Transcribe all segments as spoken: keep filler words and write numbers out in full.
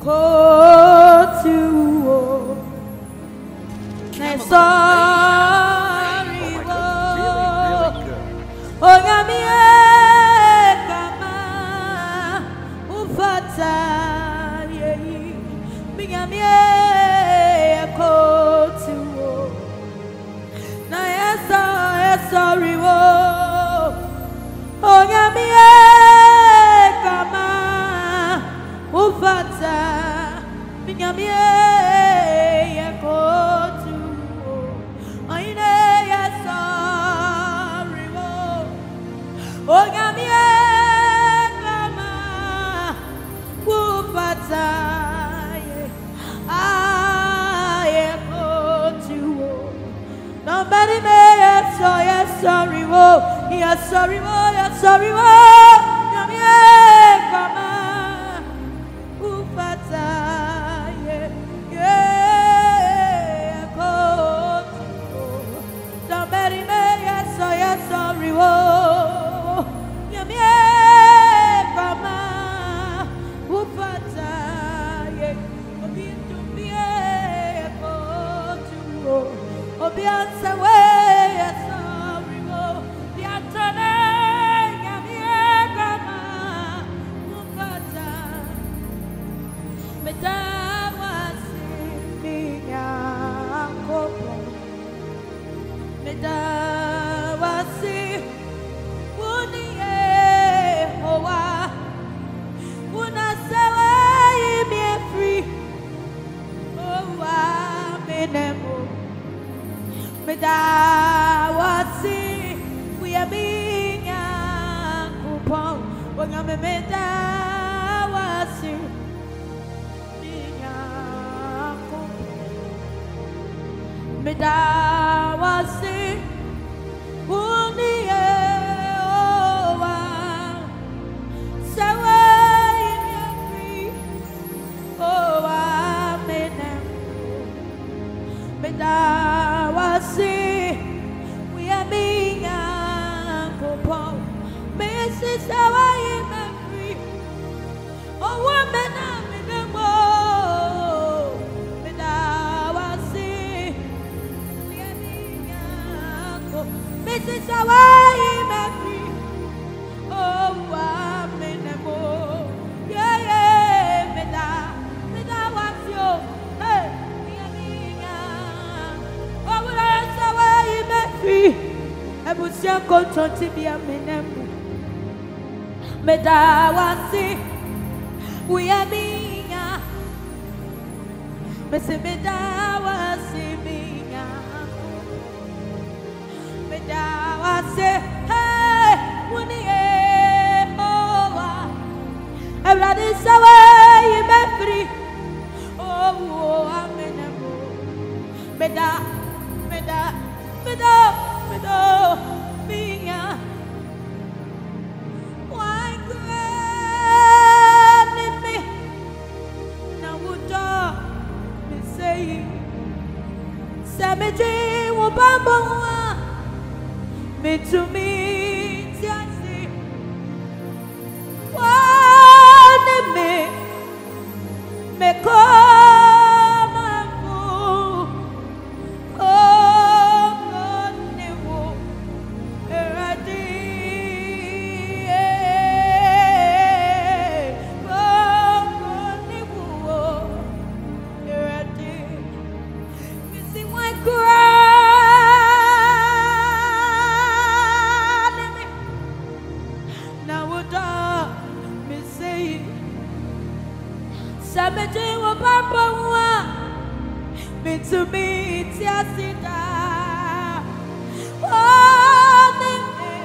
Go to I'm sorry. Oh, Yamie, Kama, Ufata, Ye, Yamie, go to na yes, sorry. Oh, Yamie, Kama, Ufata, Yamie, go to I know yes, sorry. Oh, Yamie, Kama, Ufata, I go to nobody may yes, so yes, sorry. Oh, yes, sorry. Oh, yes, sorry. Oh, Yamie, Kama, Ufata. Sorry, oh, Yamie, Kama, Ufata, ye, Obi to be a go to, Obi answer way, sorry, oh, Yatana, Yamie, Kama, Ufata, Medawa, Simiya, Kopo, Medawa. Medawasi, we are being a coupon. When I'm a medawasi, being a coupon. Medawasi, only a so I free. Oh, I'm in Medawasi, we are being a coupon. Missus Hawaii, free. Oh, woman, I'm in the world. Medawasi, we are being a coupon. Missus Hawaii, free. Oh, I'm in the world. Yeah, yeah, Meda, Medawasi, hey. Ebusia kontonti bia menemu Medawasi we are minya Mese Medawasi minya Medawasi hey wuni Yehowa Everybody sawa you free oh amenemu Meda Meda Meda Medo, minha, why grant me? Now would me say, Samedi will bamba me to me, Tiasi. Why me, me call. Samedi wa papa wa me to me tiasida oh me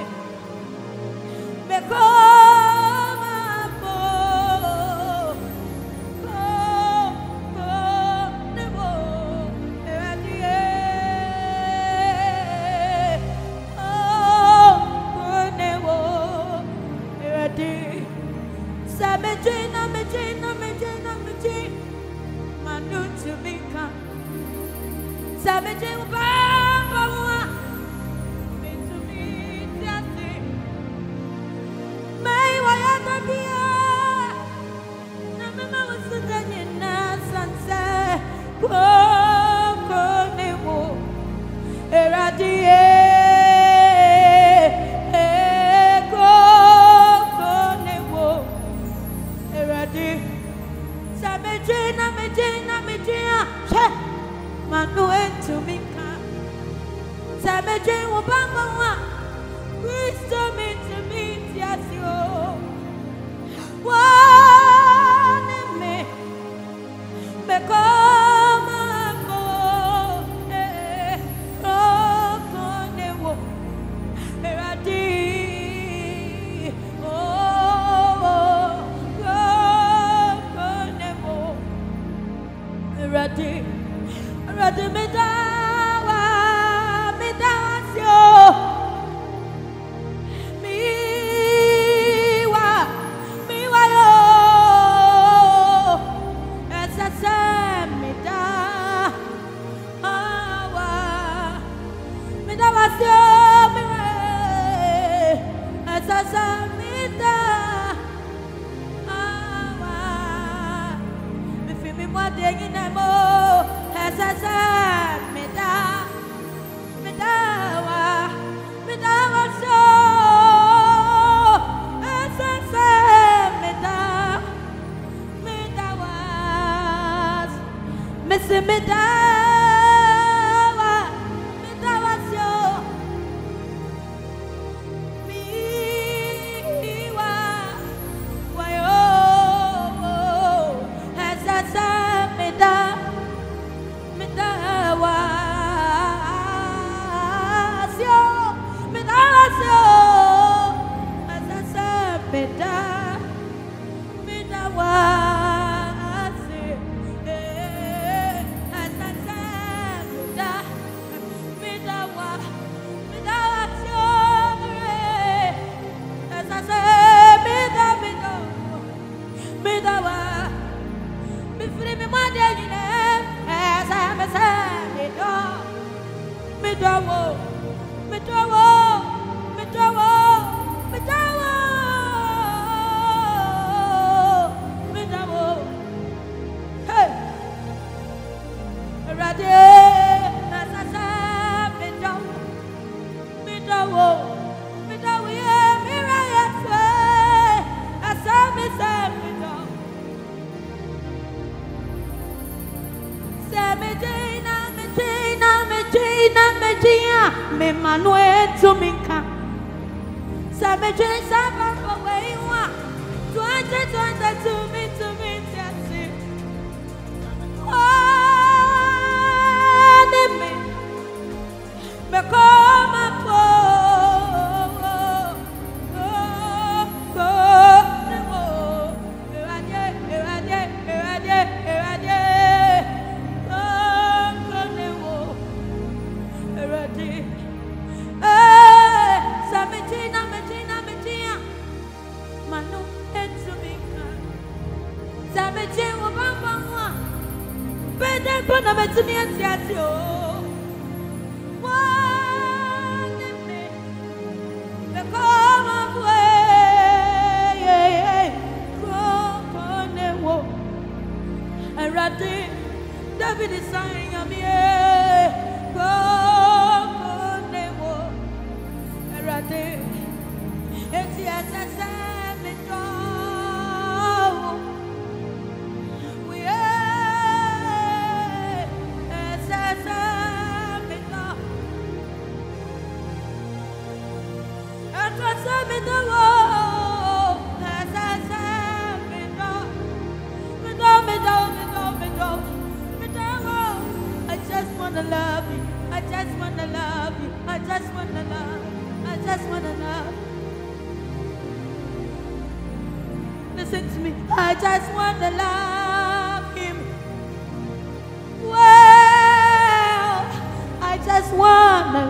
me koma bo oh oh ne bo eradie oh ne bo eradie Samedi na me na me Manu to me come. Samedi Baba me to me Tiasi. May Wayata Bia. Namama was the Esasamida. Awa. Mifimi mwadegi nemo. Esasamida. Midawa. Midawa so. Esasamida. Midawas. Misimida. Me Manuel Tuminka Sabeje Saba Wewa Twenty twenty to me to me Tiasi Oh me Me come up But I'm to me and Tiati. One me, the come of way, come on the walk. And Raddy, David is saying, I'm here, come on the walk. And Raddy, it's yes, I said, me I just wanna love you. I just wanna love you. I just wanna love. I just wanna love. Listen to me. I just wanna love him. Well, I just wanna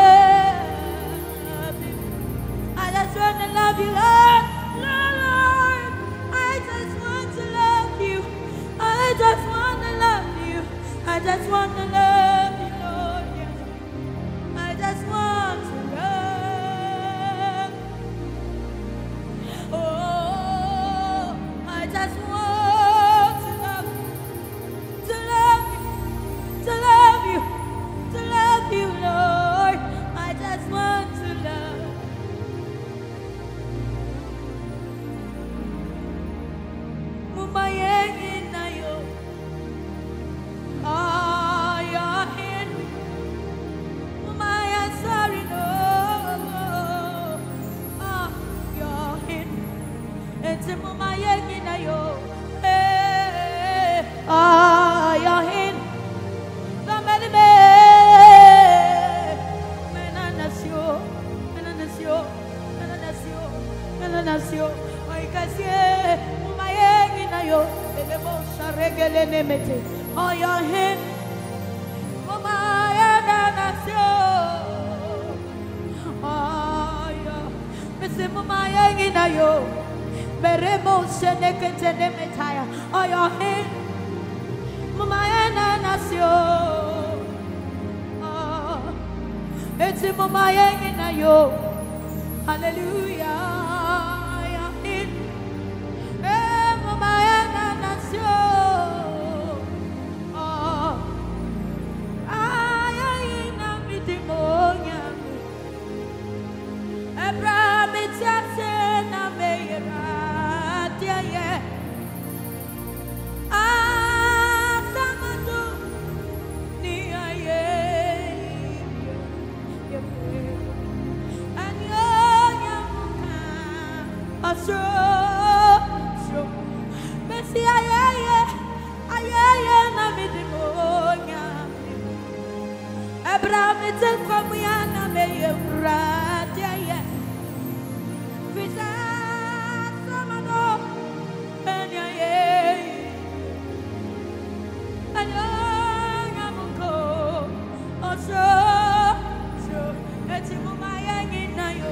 love him. I just wanna love you, Lord. Lord, I just want to love you. I just wanna love you. I just wanna love you, Lord. Yes. I just want to love. Oh, I just want to love, to love you, to love you, to love you, Lord. I just want to love. Mumayegi na yo. Ah, your hand. Mumaya sorry no. Ah, your hand. It's mumayegi na yo. Hey, ah, your hand. Somebody me. Mena nació, mena nació, mena nació, mena nació. Ay casi mumayegi na yo. Elebo sharegele nemete. Oh, your hand. Mumaya na nació. Oh, your. Missy mumayegi na yo. Beremo senekete nemetaya. Oh, your hand. Mumaya na nació. Oh, it's mumayegi na yo. Hallelujah. Asro, so. Messi ayaye, ayaye na midimonya. Abraham iten kwamuyana meye uratiaye. Visa samano, enyaye. Anyanya muko, asro, so. Eti mumayangi na yo.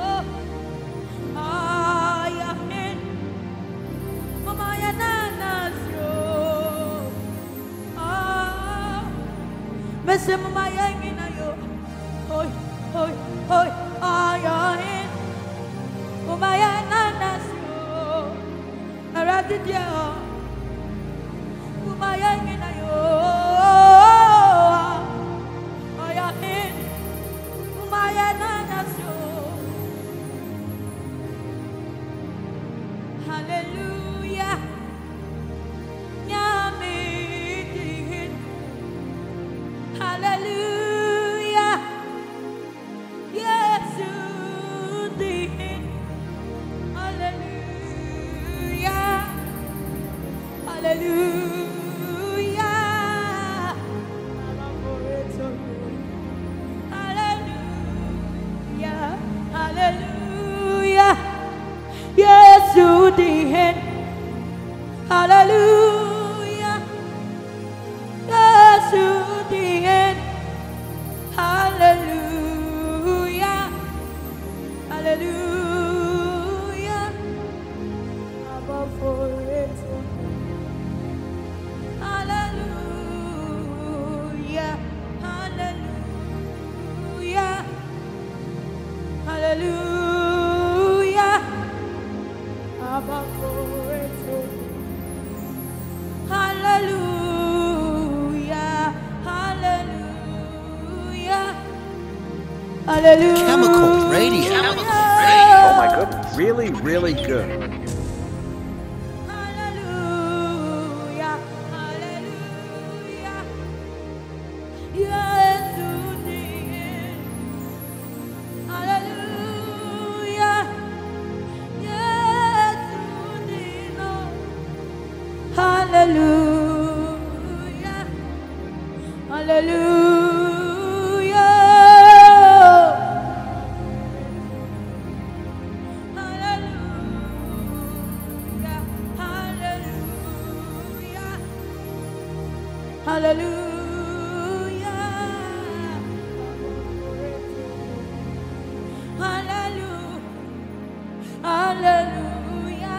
Mesem mayangi na yo, hoy, hoy, hoy, ayahin, umayana nasyo, aradidia, umayangi na yo, ayahin, umayana nasyo, hallelujah, nyami. Hallelujah, yes, indeed. Hallelujah, hallelujah. Hallelujah, hallelujah, yes, indeed. Hallelujah, yes, indeed. Hallelujah, hallelujah, above for it. Hallelujah, hallelujah, hallelujah, above for it. Hallelujah, hallelujah. Hallelujah. Chemical radio. Chemical radio. Oh my goodness. Really, really good. Hallelujah. Hallelujah. Yes, indeed. Hallelujah. Yes, indeed. Hallelujah. Hallelujah. Hallelujah, hallelujah, hallelujah,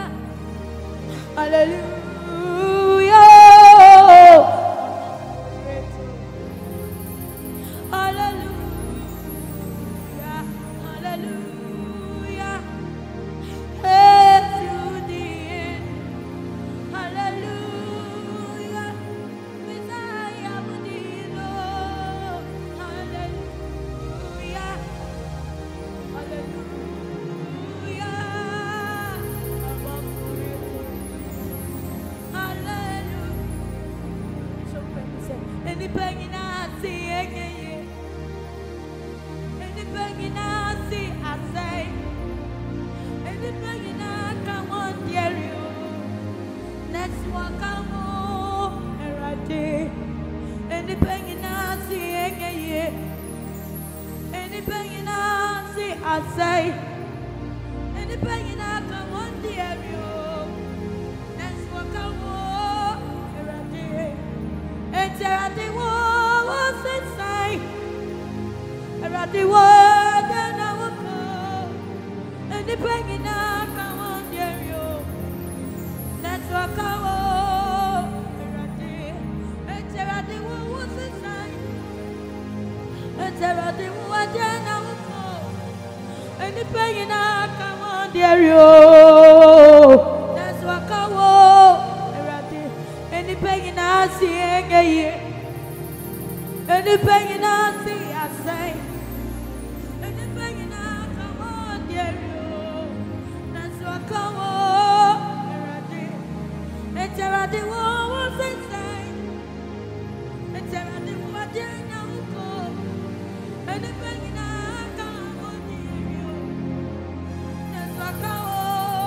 hallelujah, hallelujah, hallelujah, yes, you did, hallelujah. I say, anything in our come on, dear you. That's what come on, it's a the was inside. The word and our call. Anything in our come on, dear you. That's what come on, it's a the was inside. It's a the word and our anything in our come on, dear you. That's what come on. Anything in our see, anything in our see, I say. Anything in our come on, dear you. That's what come on. It's a the was inside. It's a the what you know. Anything in our come on, dear you. That's what come on.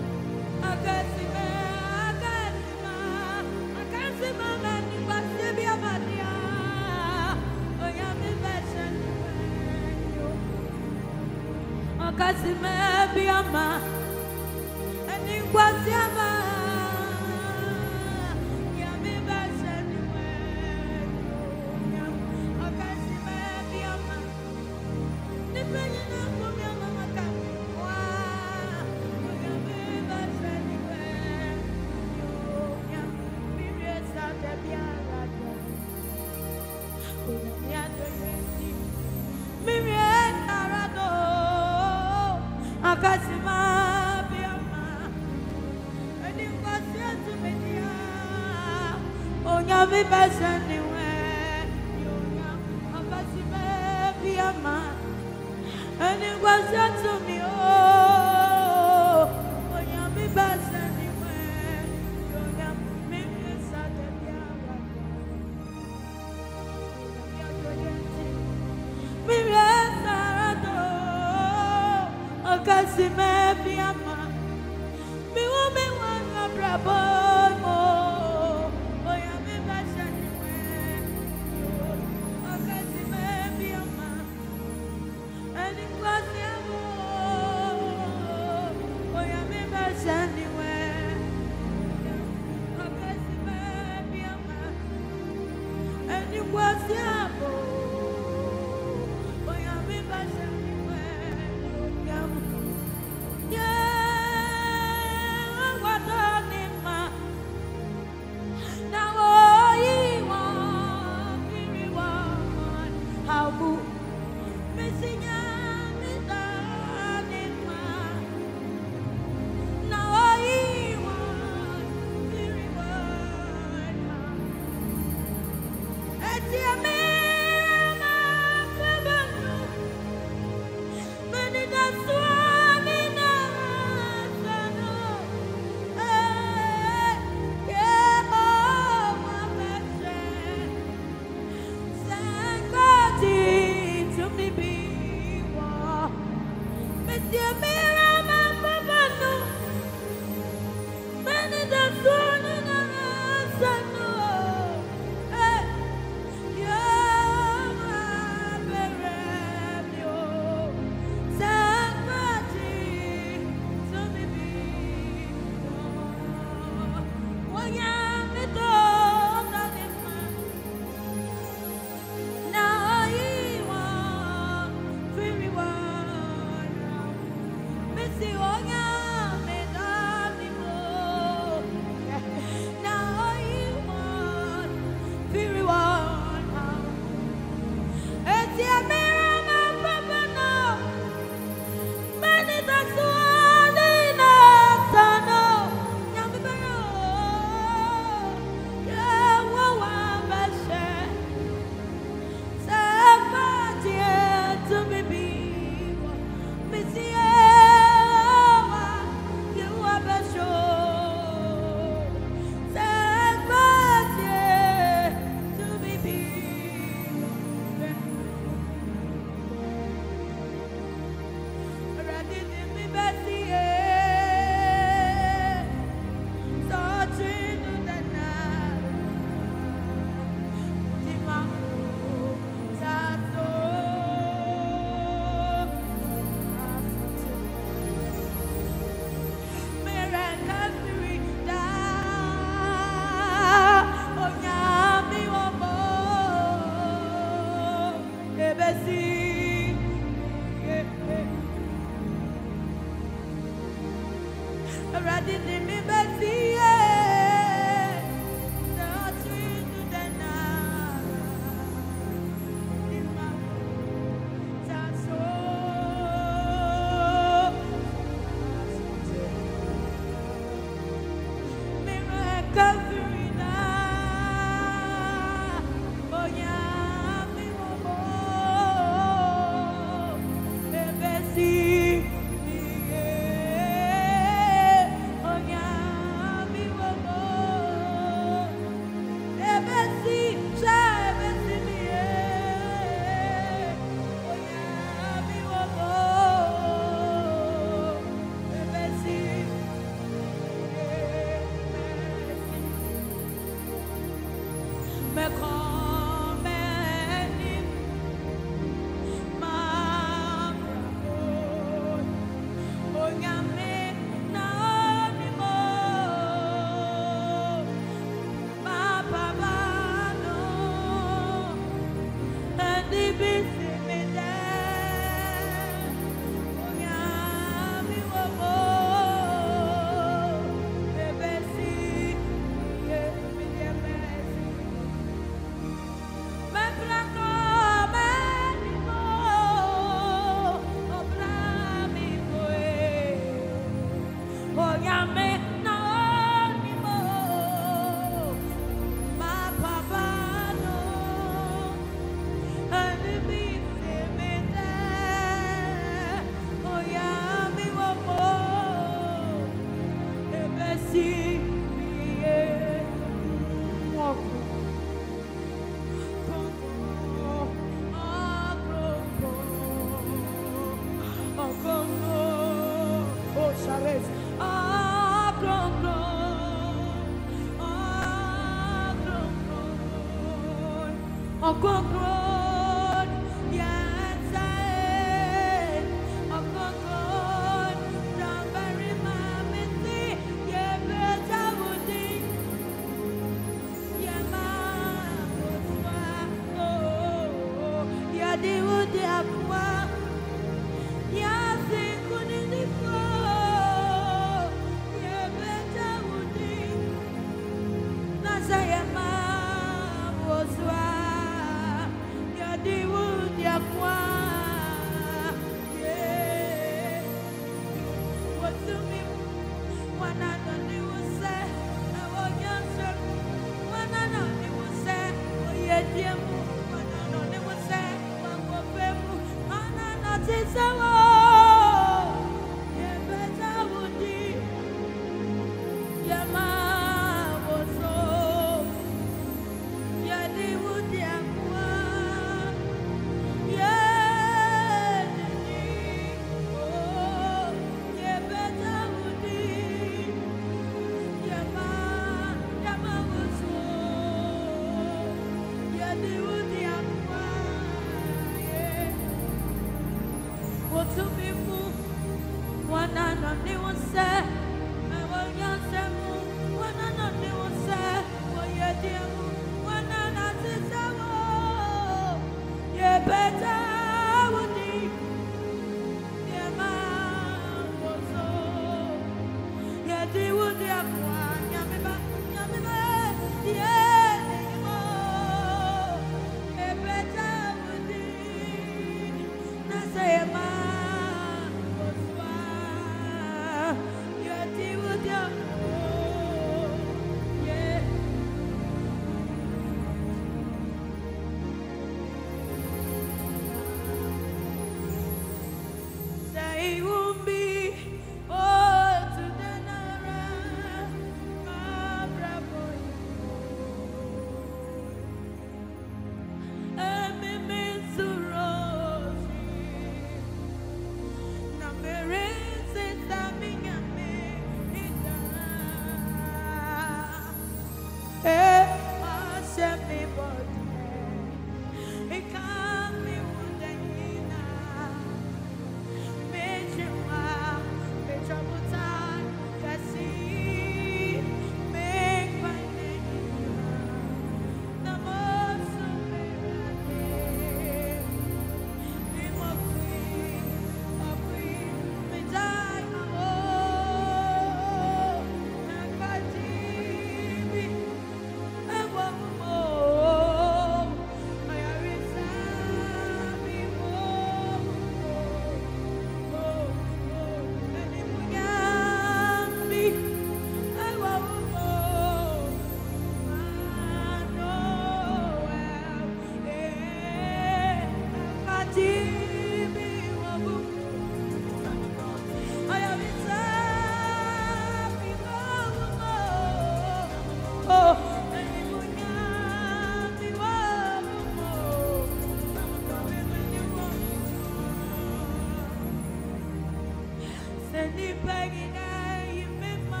Any begging, I remember.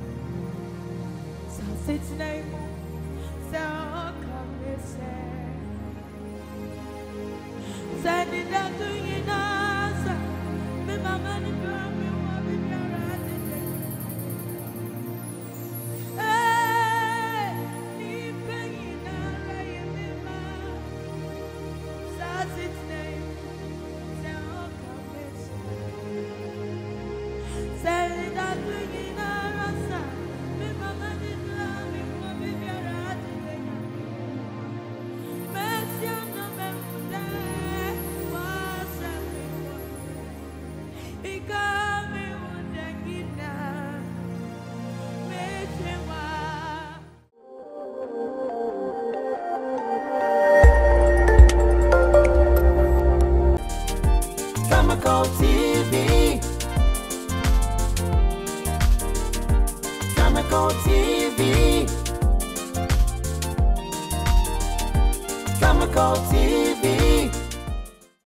So sits name, so come and say. Send it out to you now, sir. Me mama ni girl, me want me be alright today. Hey, ni begging, I remember. So sits name, so come and say. Send it out to you now, sir. Me mama ni girl, me want me be alright today. Mercy on the man. Kamako T V, Kamako T V, Kamako T V.